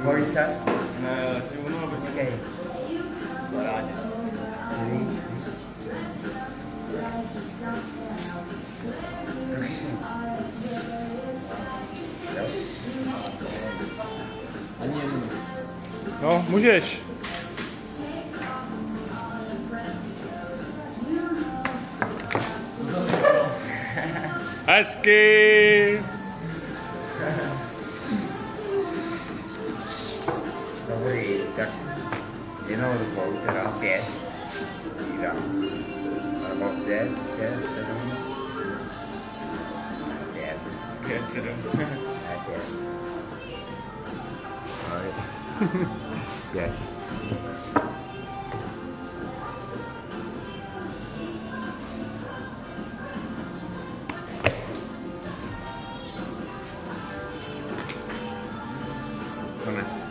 Horizont? Uno nebo si... Okay. Parádě. Ani jednu. No, můžeš. Hezky. Dobrý, tak jednou rukou teda 5. Jíra. Nebo 5, 6, 7. 5. 5, 7. Ne, 5. 5. Konec.